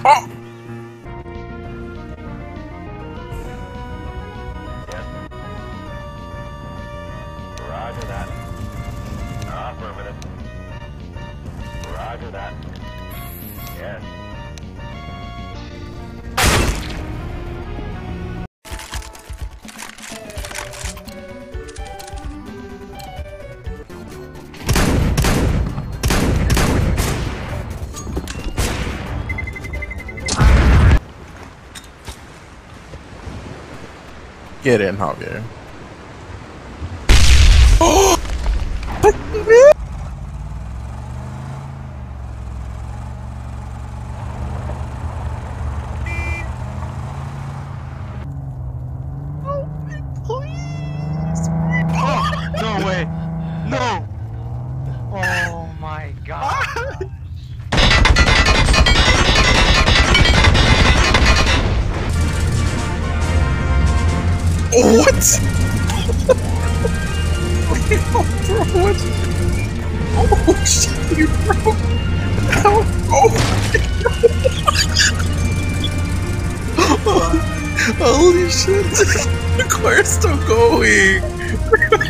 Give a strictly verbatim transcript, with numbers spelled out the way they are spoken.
Oh! Yes. Roger that. Affirmative. Roger that. Yes. Get in, Javier. Oh, no way! No! Oh my god! What? Wait, oh, bro, what? Oh, shit, bro. How? Oh, holy shit. The car's still going.